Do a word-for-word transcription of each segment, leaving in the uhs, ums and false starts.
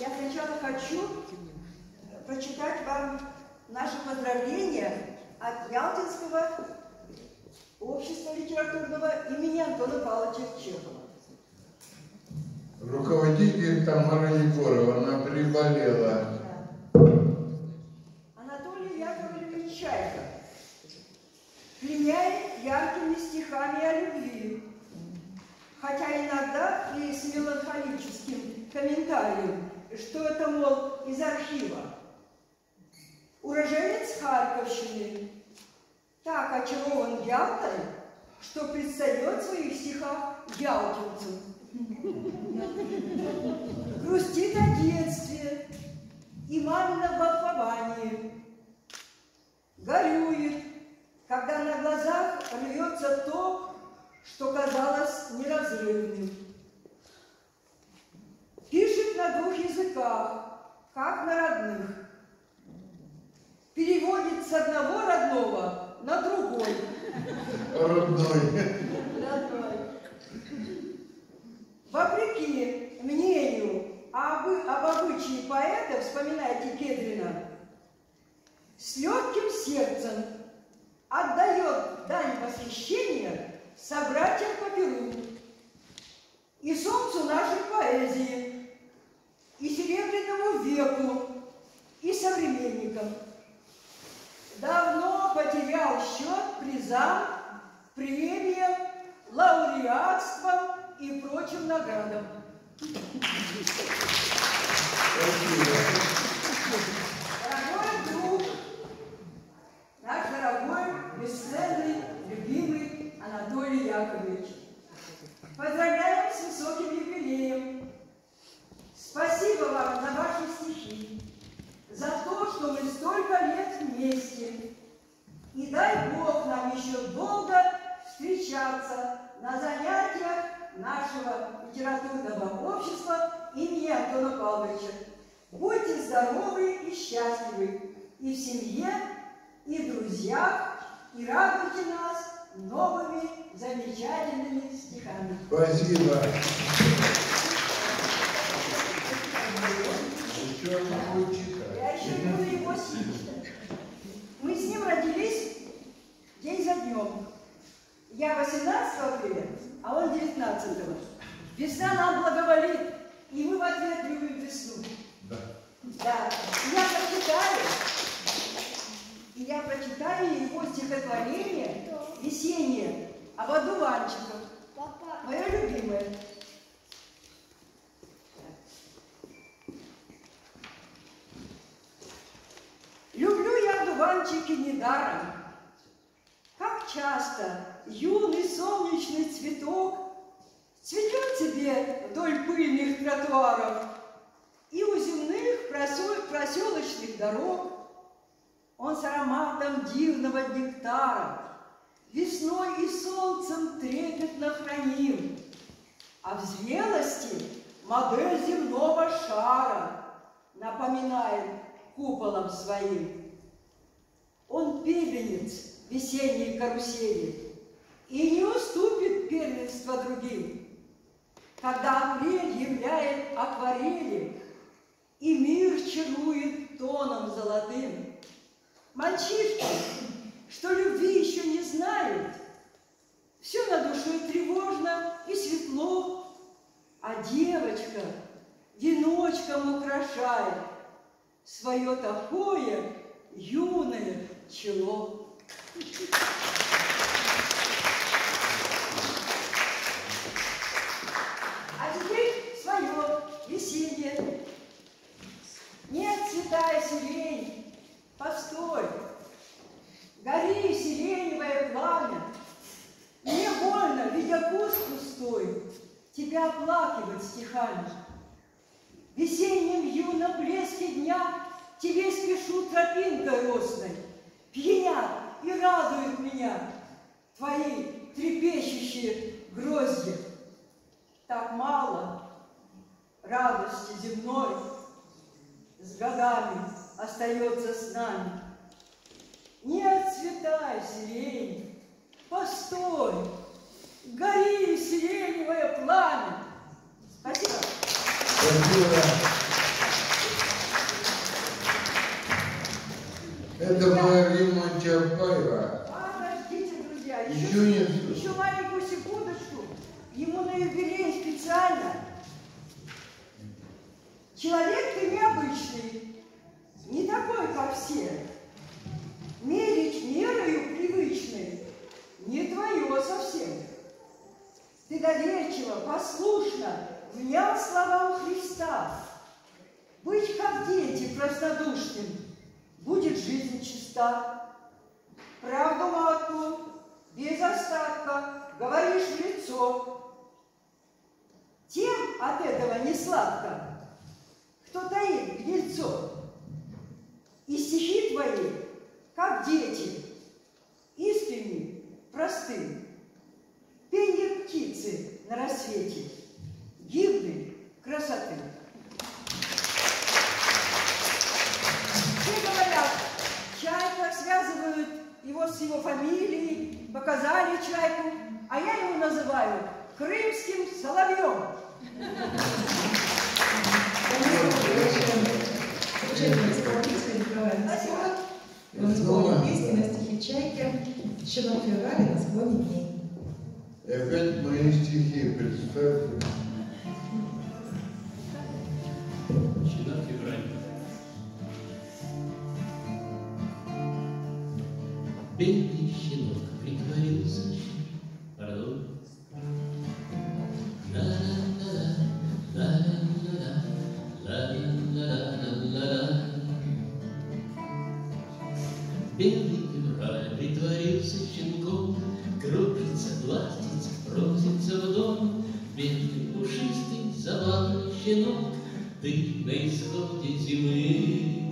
я сначала хочу прочитать вам наши поздравления от Ялтинского общества литературного имени Антона Павловича Чехова. Руководитель Тамара Егорова, она приболела. Да. Анатолий Яковлевич Чайка пленяет яркими стихами о любви, хотя иногда и с меланхолическим комментарием, что это, мол, из архива. Уроженец Харьковщины так очарован Ялтой, что предстает в своих стихах ялтинцем. Грустит о детстве и мамином волхвовании. Горюет, когда на глазах рвется то, что казалось неразрывным. Пишет на двух языках, как на родных. Переводит с одного родного на другой. Родной. Родной. Вопреки мнению об, об обычае поэта, вспоминайте Кедрина, с легким сердцем отдает дань восхищения собратьям по перу и солнцу нашей поэзии, и серебряному веку, и современникам. Давно потерял счет призам, премиям, лауреатствам и прочим наградам. Дорогой друг, наш дорогой, бесценный, любимый Анатолий Яковлевич, поздравляем с высоким юбилеем. Спасибо вам за ваши стихи, за то, что мы столько лет вместе. И дай Бог нам еще долго встречаться на занятиях нашего литературного общества имени Антона Павловича. Будьте здоровы и счастливы и в семье, и в друзьях, и радуйте нас новыми замечательными стихами. Спасибо. Еще одного читать. Я еще не буду его читать. Мы с ним родились день за днем. Я восемнадцатого апреля, а он девятнадцатого. Весна нам благоволит, и мы в ответ любим весну. Да. Да. И я прочитаю, и я прочитаю его стихотворение «Весеннее» об одуванчиках. Мое любимое. Люблю я одуванчики недаром. Как часто юный солнечный цветок цветет себе вдоль пыльных тротуаров и у земных проселочных дорог. Он с ароматом дивного нектара весной и солнцем трепетно храним, а в зрелости модель земного шара напоминает куполом своим. Он певенец весенней карусели и не уступит первенство другим, когда апрель являет акварели и мир чарует тоном золотым. Мальчишка, что любви еще не знает, все на душе тревожно и светло, а девочка веночком украшает свое такое юное чело. А теперь свое веселье. Не отцветай, сирень, постой, гори, сиреневое пламя. Мне больно, видя куст пустой, тебя оплакивать стихами. В весеннем юном блеске дня тебе спешу тропинкой росной, пьянят и радуют меня твои трепещущие грозди. Так мало радости земной с годами остается с нами. Не отцветай, сирень, постой, гори, сиреневое пламя. Спасибо. Спасибо. Это была Римма Чапаева. Подождите, друзья, Еще еще, нет. еще маленькую секундочку. Ему на юбилей специально. Человек ты необычный, не такой, как все. Мерить мерою привычной не твое совсем. Ты доверчиво, послушно внял словам Христа. Быть как дети простодушным, будет жизнь чиста. Правду матку, без остатка, говоришь в лицо. Тем от этого не сладко, кто таит гнильцо. И стихи твои, как дети, искренни, просты. Пенье птицы на рассвете, гимны красоты. Все говорят, Чайка, связывают его с его фамилией, показали Чайку, а я его называю крымским соловьем. Спасибо. Он исполнил песни на стихи Чайки еще на феврале на склоне дней. И опять мои стихи, представьте. Щенок февраль. Бедный щенок притворился. Пардон. Бедный февраль притворился щенком, кружится, ластится, просится в дом. Бедный, пушистый, забавный щенок, ты на исходе зимы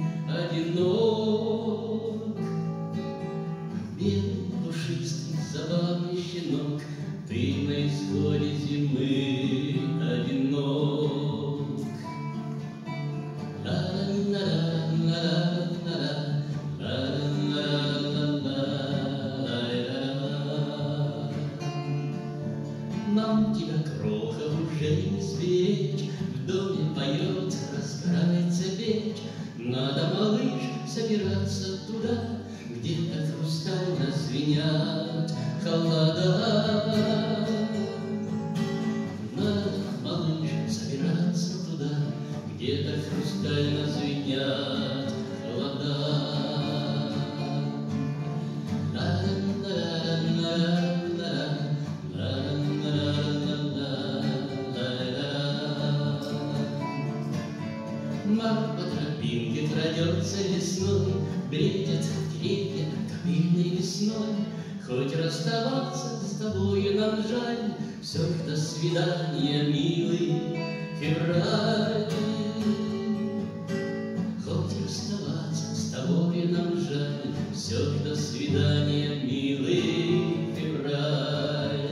одинок. Бедный, пушистый, забавный щенок, ты на исходе зимы одинок. Нам тебя, кроха, уже не сберечь, в доме поет, разгорается печь. Надо, малыш, собираться туда, где как хрустально звенят холода. Надо, малыш, собираться туда, где так хрустально звенят холода. Мар по тропинке крадется весной, бредят деревья кобыльной весной. Хоть расставаться с тобою нам жаль, все ж до свидания, милый февраль. Хоть расставаться с тобою нам жаль, все ж до свидания, милый февраль.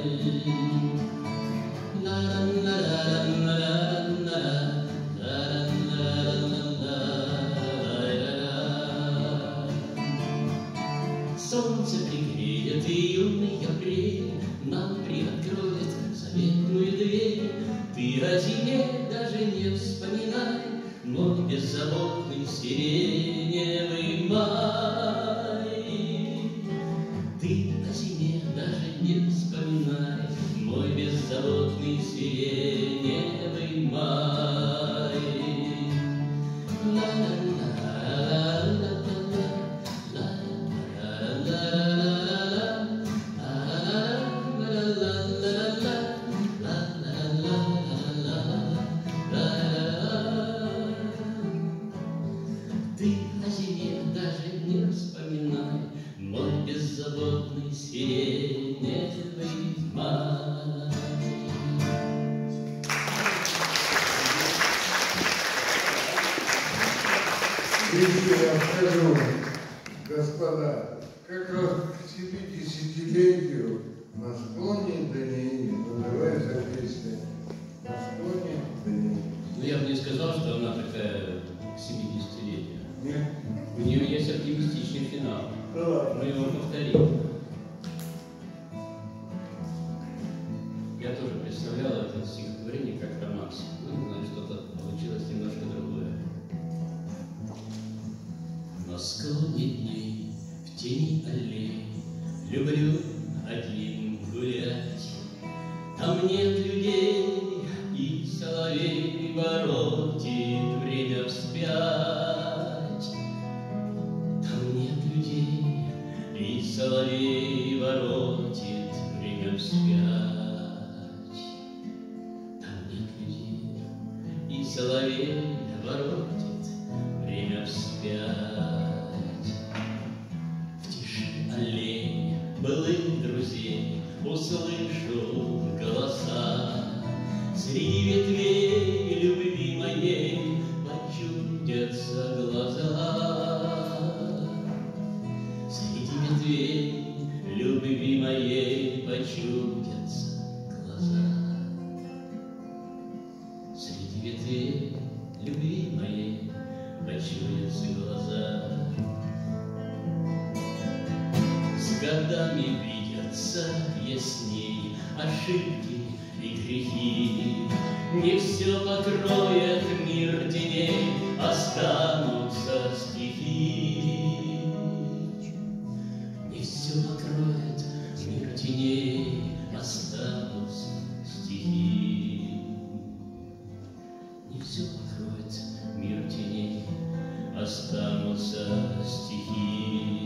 Солнце пригреет июнный апрель, нам приоткроет заветную дверь. Ты о зиме даже не вспоминай, мой беззаботный сиреневый май. Ты о зиме даже не вспоминай, мой беззаботный сиреневый май. Ты о зиме даже не вспоминай, мой беззаботный сиреневый май. Если я скажу, господа, как раз к семидесятилетию на склоне дней называется песня «На склоне дней». Ну, я бы не сказал, что она такая к семидесятилетию. Нет? У нее есть оптимистичный финал. Да ладно. Мы его повторим. Я тоже представлял это стихотворение как романс. Ну, значит, что-то получилось немножко другое. На склоне дней и соловей воротит время вспять. В тиши аллей былых друзей услышу голоса, среди ветвей любви моей почудятся глаза. Среди ветвей любви моей почудятся глаза. Среди ветвей любви моей почудятся глаза. С годами видятся ясней ошибки и грехи. Не все покроет мир теней, останутся стихи. Не все покроет мир теней, останутся стихи. Не все покроет мир теней, останутся стихи.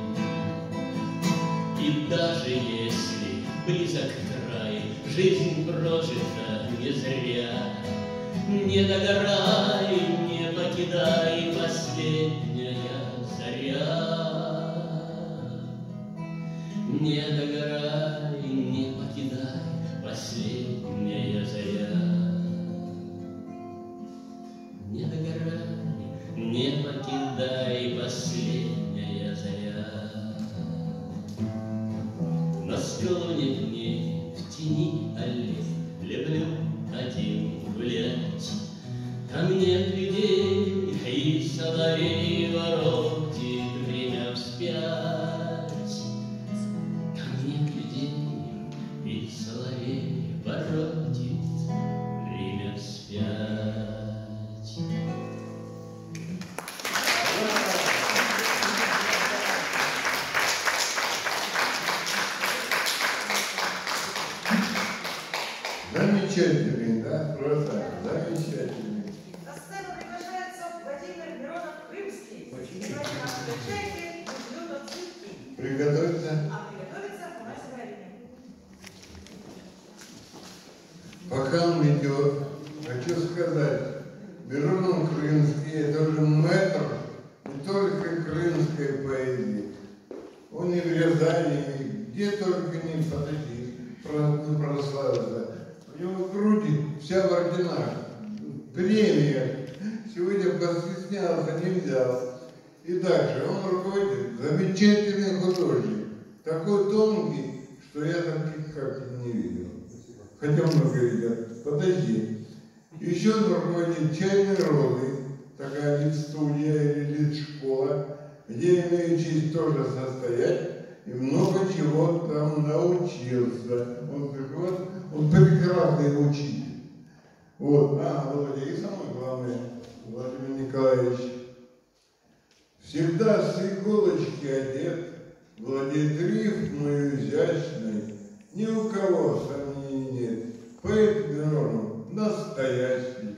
И даже если близок край, жизнь прожита не зря, не догорай, не покидай, последняя заря. Не догорай, не покидай, последняя заря. Не догорай, не покидай, последняя заря. На склоне дней, в тени аллей люблю один гулять. Там нет людей, и соловей воротит время вспять. Там нет людей, и соловей воротит время вспять. Замечательный, да? Просто замечательный. На сцену приглашается Владимир Миронов-Крымский. Сегодня нас встречаете Люда Цветки. Приготовиться. А приготовиться у нас время. Пока он идет, хочу сказать, Миронов Крымский – это уже мэтр не только крымской поэзии. Он и в Рязани, и где только не подойти, прославился. У него в груди вся в орденах, премия. Сегодня постеснялся, не взял. И дальше он руководит, замечательный художник, такой тонкий, что я таких как не видел. Хотя много видел. Подожди. Еще он руководит «Чайной розой», такая лид-студия или лид-школа, где я имею честь тоже состоять и много чего там научился. Он, вот, он прекрасный учитель. Вот, а, Володя, и самое главное, Владимир Николаевич, всегда с иголочки одет, владеет рифмой изящной, ни у кого сомнений нет. Поэт Миронов настоящий.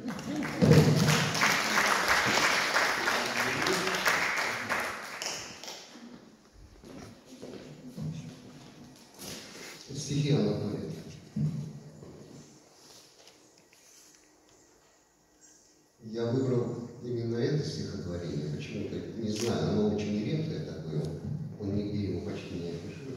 Стихи Анатолия. Я выбрал именно это стихотворение, почему-то, не знаю, оно очень редкое такое, он нигде его почти не афиширует.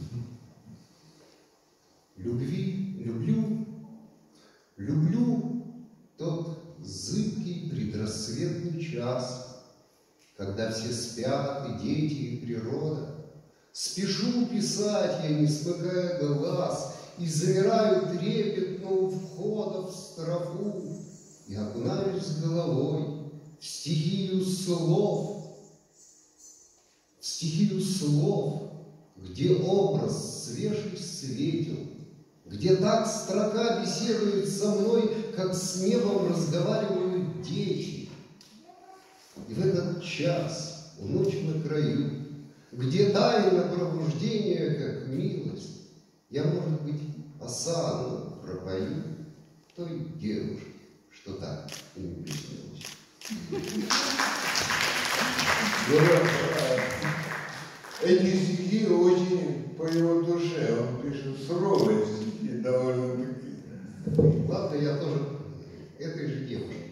Любви, люблю, люблю тот зыбкий предрассветный час, когда все спят, и дети, и природа. Спешу писать я, не смыкая глаз, и замираю трепетно у входа в строфу, и окунаюсь головой в стихию слов, в стихию слов, где образ свежий светил, где так строка беседует со мной, как с небом разговаривают дети. И в этот час, у ночи на краю, где тайна пробуждения, как милость, я, может быть, осану пропою той девушке, что так и не приснилось. Эти стихи очень по его душе. Он пишет суровые стихи довольно-таки. Ладно, я тоже этой же девушке.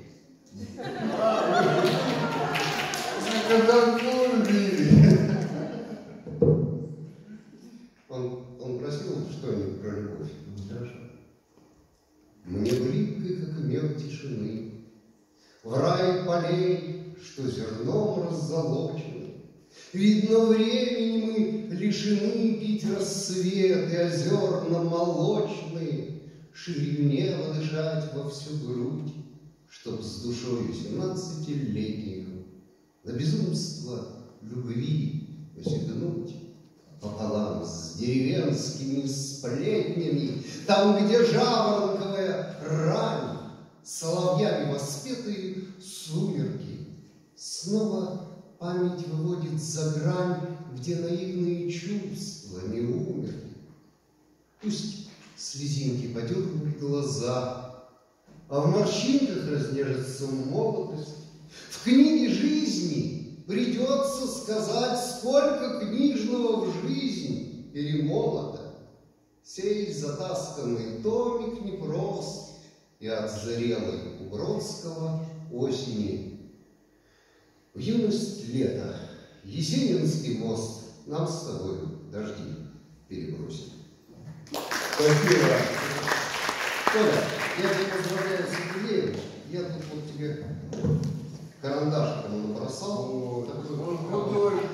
в рай полей, что зерном раззолочены. Видно, времени мы лишены пить рассветы озерно-молочные, ширью неба дышать во всю грудь, чтоб с душою семнадцатилетнюю на безумство любви посягнуть пополам с деревенскими сплетнями, там, где жаворонковая рань, соловьями воспетые сумерки, снова память выводит за грань, где наивные чувства не умерли. Пусть слезинки подернут глаза, а в морщинках разнежится молодость. В книге жизни придется сказать, сколько книжного в жизнь перемолото. Сей затасканный томик непрост, и от зрелой у Бродского осени. В юность лета Есенинский мост нам с тобой дожди перебросит. Спасибо. Коля, я тебя поздравляю с юбилеем. Я тут вот тебе карандашиком набросал. О, такой он художник.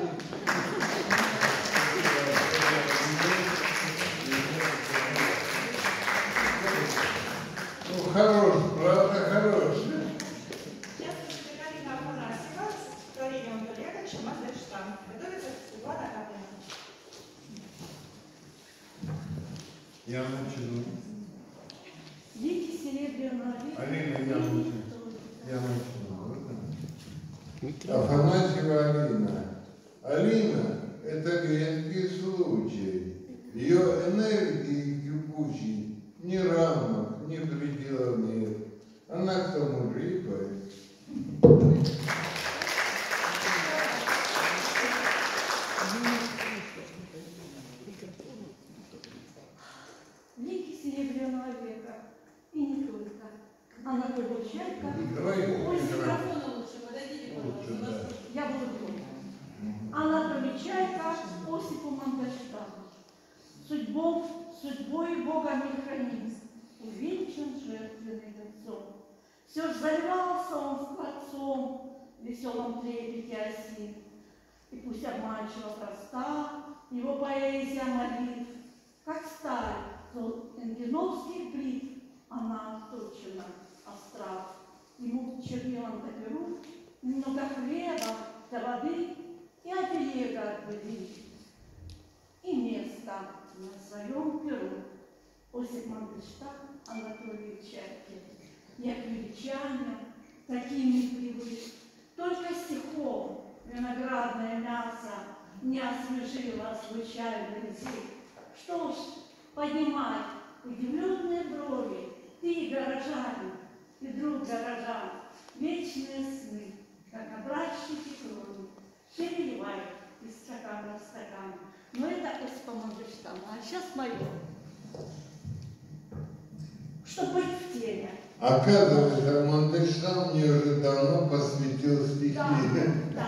Ну, хорош, правда, хорош. Сейчас Галина Афанасьева с Валерием Олеговичем Мандельштам. Готовится Светлана Каплина. Я начну. Дети серебряного века. Алина, я начну. Я начну. Афанасьева Алина. Алина – это редкий случай. Ее энергии кипучей ни рамок, ни пределов нет. Она к тому же и поет. Лики серебряного века. И не только. Анатолий Чайка. Давай, Ой, давай. микрофона лучше, подойдите, пожалуйста. Я буду громко. Анатолий Чайка Осипу Мандельштаму. Судьбой, судьбой Бога не храним, увенчан жертвенным лицом. Все ж заливался он скворцом в веселом трепете осин. И пусть обманчиво проста его поэзия молитв, как сталь, энгеновский брит, она точена остра. Ему чернилом доперут немного хлеба, до воды и оберега отбыли. И место на своем перу Осип Мандельштам Анатолий Чайкин. Я к величанию таким не привык. Только стихом виноградное мясо не освежило случайный язык. Что ж, поднимай удивленные брови, ты, горожанин, и друг горожан, вечные сны, как образчики крови, переливай из стакана в стакан. Но это Осипа Мандельштама. А сейчас мое. Чтобы быть в теме. Оказывается, Мандельштам мне уже давно посвятил стихи. Да, да.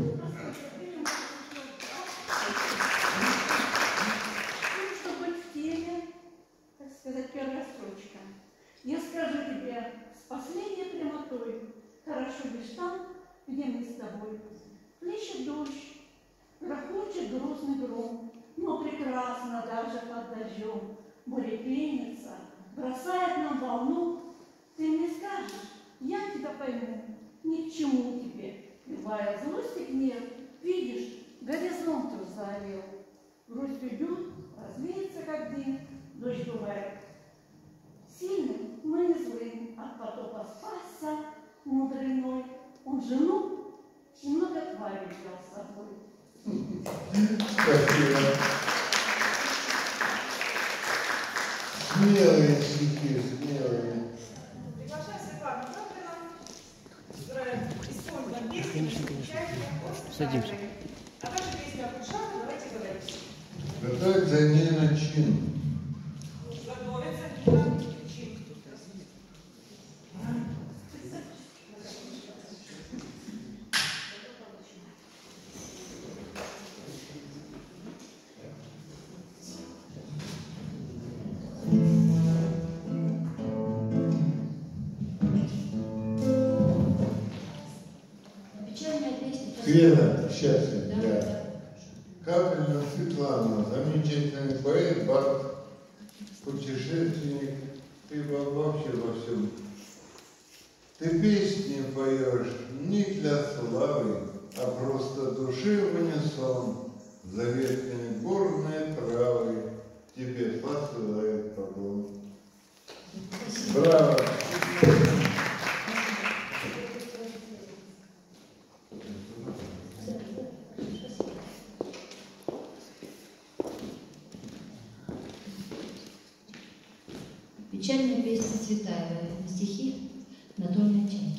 Чтобы быть в теме, так сказать, первая строчка. Я скажу тебе с последней прямотой, хорошо лишь там, где мы с тобой. Плещет дождь, грохочет грозный гром, но прекрасно даже под дождем. Море пенится, бросает нам волну. Ты мне скажешь, я тебя пойму, ни к чему тебе. Любая злость и гнев, видишь, горизонт заорел. Грусть уйдет, развеется, как дым, дождь бывает сильным, но не злым. От потопа спасся мудрый Ной. Он жену и много тварей взял с собой. Спасибо. Смелые стихи, смелые. Приглашаю Светлану Каплину, которая исполнила песню «Чайка» Садимся. А также песню «Акушана» «Давайте говорить». Готовится Нина Чин. Готовится Нина Чин. Thank Сквера счастья для Каприна Светлана, замечательный поэт, бард, путешественник, ты вообще во всем. Ты песни поешь не для славы, а просто души в унисон, за ветками горной травы тебе посылает поклон. Браво! Печальная песня Цветаева, стихи Анатолия Чайки.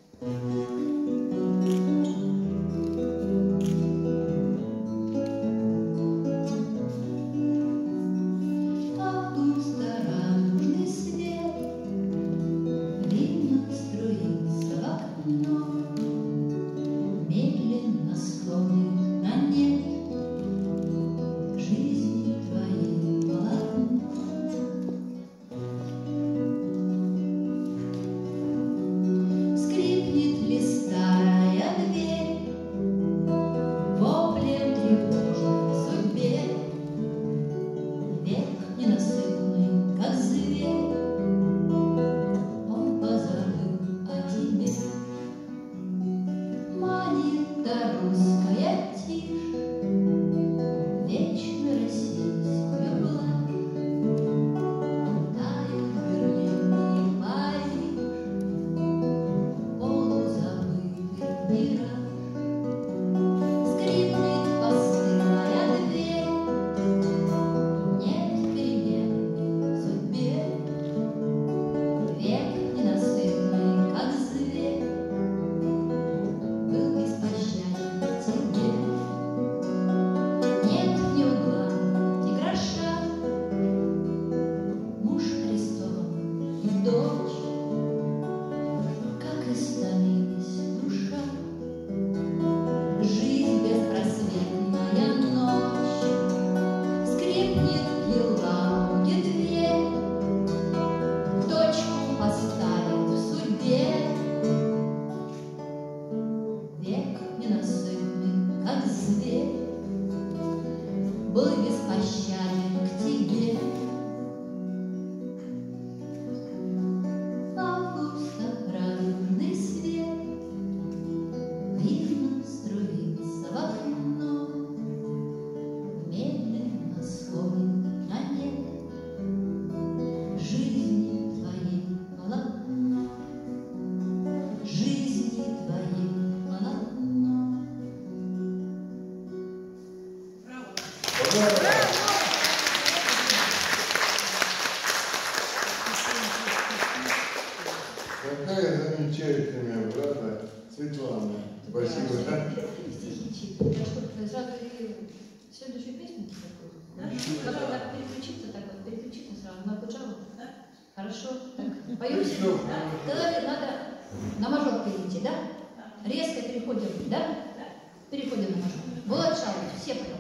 Какая замечательная брата Светлана. Спасибо, да? Стихи читать. Я что, сразу и следующую песню такую? Да? Как-то так переключиться, так вот, переключиться сразу на Куджаву? Да? Хорошо. Так, поем себе? Да? Тогда надо на мажор перейти, да? Резко переходим, да? Переходим на мажор. Булат Шалович, все поем.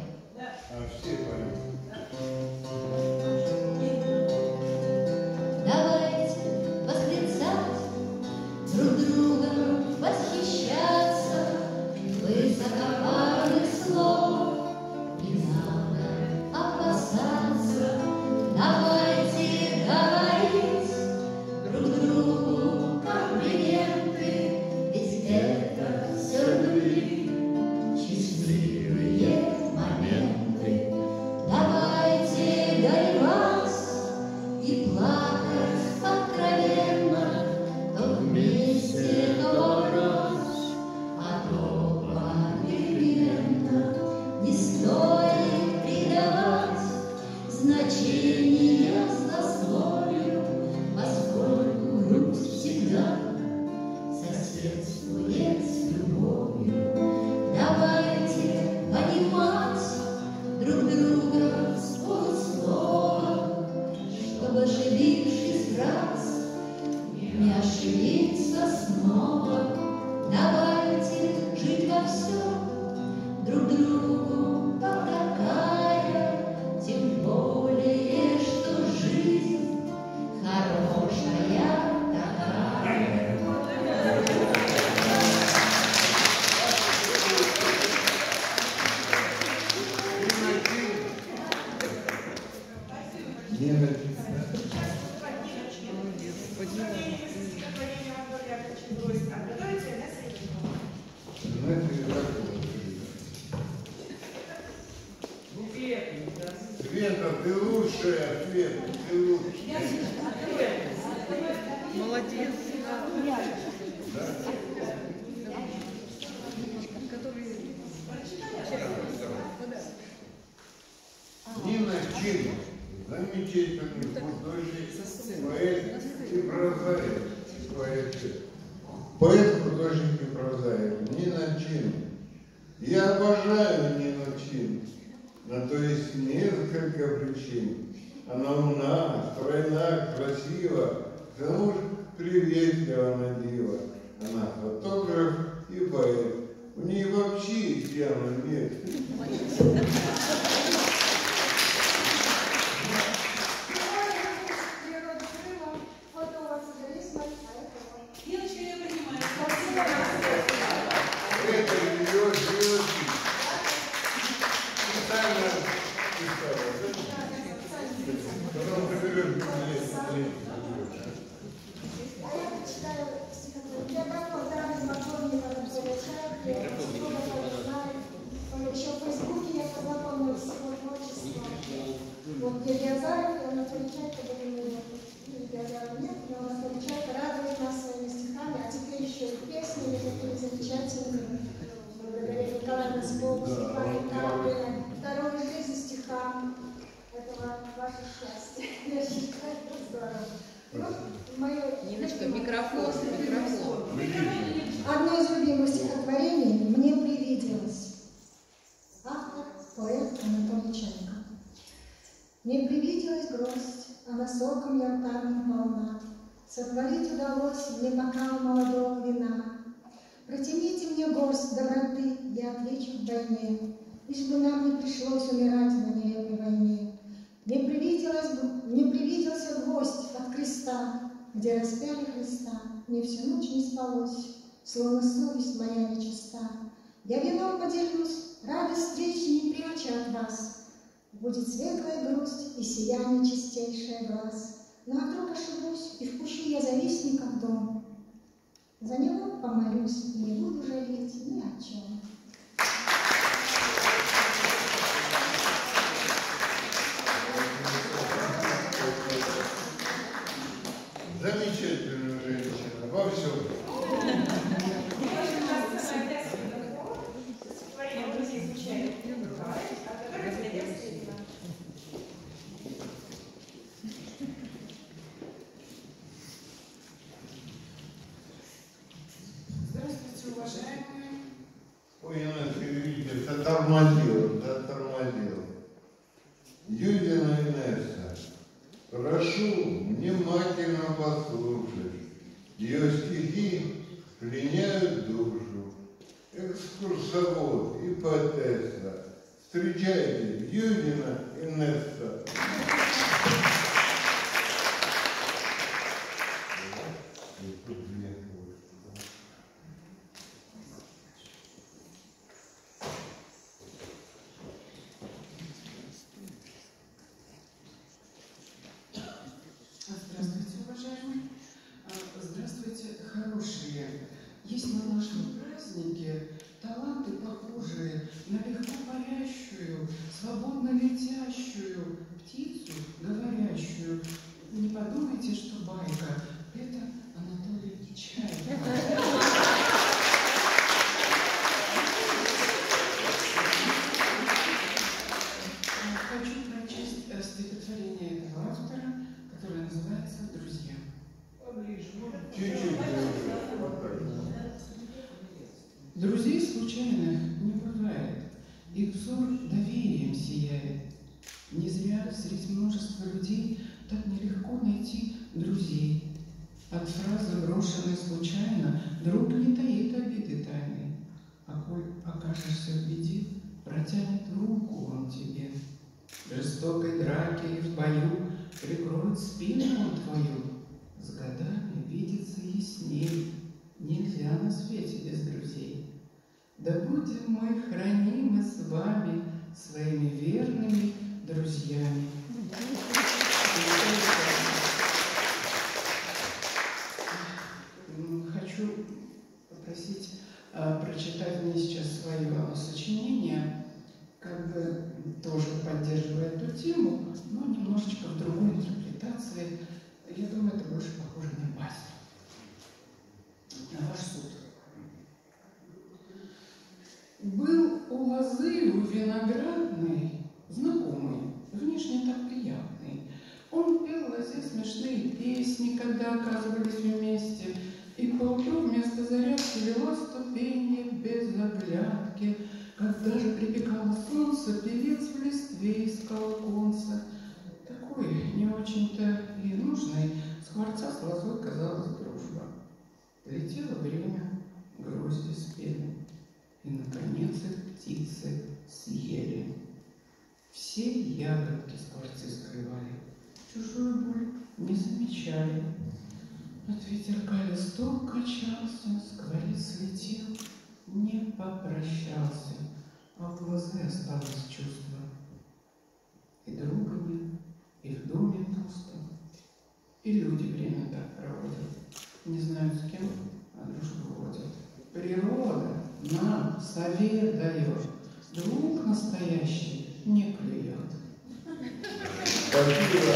А все поем. Давайте восклицать, друг другом восхищаться, высокопарных слов не надо опасаться. Давайте говорить друг другу комплименты, ведь это все любви, счастливые моменты. Давайте горевать и плакать откровенно, то вместе, то врозь, а то попеременно. Не стоит придавать значения злословию, поскольку грусть всегда соседствует с любовью. Давайте понимать друг друга с полуслова, чтобы, ошибившись раз, не ошибиться снова. Давайте жить во всем друг другу потакая, тем более, что жизнь хорошая такая. Слушай ответ, ты лучше. Молодец. Нина Чин, замечательный художник, поэт и прозаик. Поэт, поэт, художник и прозаик. Нина Чин. Я обожаю Нину Чин, на то есть несколько причин. Она умна, стройна, красива, к тому же приветлива на диво. Она фотограф и поэт. У нее вообще тема нет. Девочка, я понимаю. Это ее девочки. Специально писала, да? Потом заберешь библиотеку. А я почитаю стихотворение. Я давно, да, знакомила на Чайке, еще в Фейсбуке я познакомилась с его творчеством. Вот Гелиозаров и Анатолий Чайка были мои. Гелиозарова нет, но Анатолий Чайка радует нас своими стихами, а теперь еще и песнями такими замечательными. Благодаря Николаю Носкову, Степану Каплину, второй жизни стихам. Это ваше счастье. Я считаю, это здорово. Вот мое... Ниночка, микрофон, микрофон. Одно из любимых стихотворений «Мне привиделось». Автор – поэт Анатолий Чайка. Мне привиделась грусть, она соком яркарным полна. Сотворить удалось мне бокал молодого вина. Протяните мне горсть доброты, я отвечу в войне, лишь бы нам не пришлось умирать в нелепой войне. Мне привиделось, мне привиделся гвоздь от креста, где распяли Христа. Мне всю ночь не спалось, словно совесть моя нечиста. Я вином поделюсь, радость встречи не пряча от вас. Будет светлая грусть и сияние чистейшее глаз. Ну а вдруг ошибусь, и впущу я завистника в дом. За него помолюсь и не буду жалеть ни о чем. Замечательная женщина во всем. Здравствуйте, уважаемые. Ой, она, видите, затормозила, затормозила. Юдина Инесса, прошу внимательно послушать. Ее стихи пленяют душу. Экскурсовод и поэтесса. Встречайте, Юдина Инесса. Здравствуйте, уважаемые. Здравствуйте, хорошие. Есть на нашем празднике таланты, похожие на легко парящую, свободно летящую птицу, говорящую. Не подумайте, что байка. Это Анатолий Чайка. Хочу прочесть стихотворение этого автора, которое называется «Друзья». Чуть-чуть. Друзей случайных не бывает, их взор доверием сияет. Не зря среди множества людей так нелегко найти друзей. От фразы, брошенной случайно, друг не таит обиды тайны. А коль окажешься в беде, протянет руку он тебе. В жестокой драке и в бою прикроет спину он твою. С годами видится ясней, нельзя на свете без друзей. Да будем мы хранимы с вами своими верными друзьями. Хочу попросить а, прочитать мне сейчас свое сочинение. как бы тоже поддерживает эту тему, но немножечко в другой интерпретации. Я думаю, это больше похоже на басню, на ваш суд. Был у лозы, у виноградной знакомый, внешне так приятный. Он пел лозе смешные песни, когда оказывались вместе, и поутру вместо зарядки вела ступени без оглядки. Когда же припекало солнце, певец в листве искал конца. Такой не очень-то и нужный, скворца с лозой казалась дружба. Летело время, грозди спели, и, наконец, их птицы съели. Все ягодки скворцы скрывали, чужую боль не замечали. От ветерка листок качался, скворец летел, не попрощался, а в глаза осталось чувство. И друга нет, и в доме пусто, и люди время так проводят, не знают с кем, а дружбу водят. Природа нам совет дает, друг настоящий не клюет. Спасибо.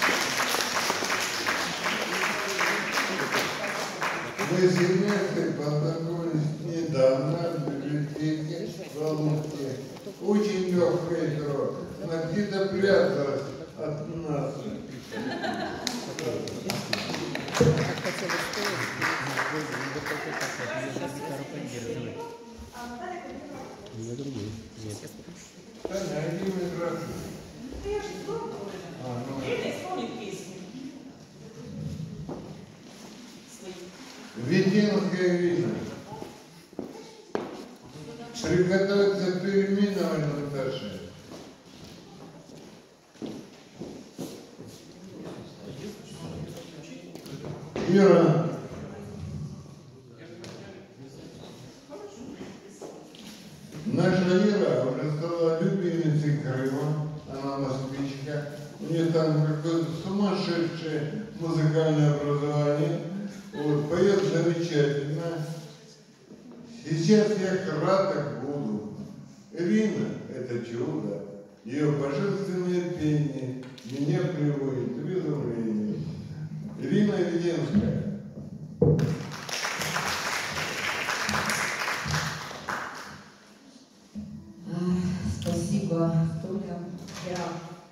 Мы с Инессой познакомились недавно в библиотеке в Алушке. Очень легкое перо. Она где-то пряталась от нас. На другую. Нет. Таня, один раз. Ну, я же пробовала. А, ну. Время исполнить песню. Веденское вино. Приготовиться к переименованию Наташи. Ира. Наша Ира уже стала любимицей Крыма. Она москвичка. У нее там какое-то сумасшедшее музыкальное образование. Вот, поет замечательно. Сейчас я краток буду. Ирина – это чудо. Ее божественное пение меня приводит в изумление. Ирина Веденская. Спасибо, Толя. Я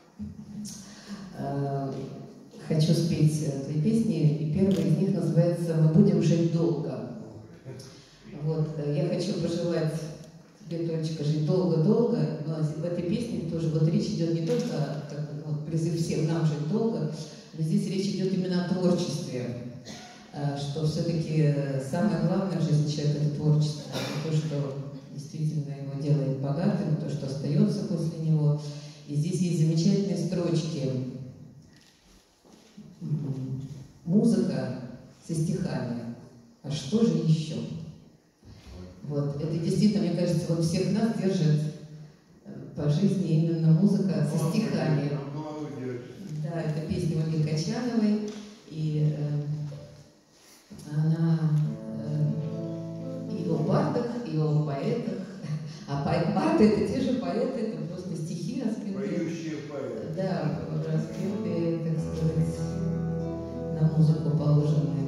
э, хочу спеть две песни, и первая из них называется «Мы будем жить долго». Вот, я хочу пожелать тебе, Толечка, жить долго-долго, но в этой песне тоже вот речь идет не только как, вот, призыв всем нам жить долго, но здесь речь идет именно о творчестве, что все-таки самое главное в жизни человека – это творчество, это то, что действительно его делает богатым, то, что остается после него. И здесь есть замечательные строчки. Музыка со стихами. А что же еще? Вот. Это действительно, мне кажется, вот всех нас держит по жизни именно музыка со стихами. Да, это песня Ольги Качановой. И э, она э, и о бардах, и о поэтах. А барды — это те же поэты, это просто стихи раскрытые. Поющие поэты. Да, раскрытые, так сказать, на музыку положенные.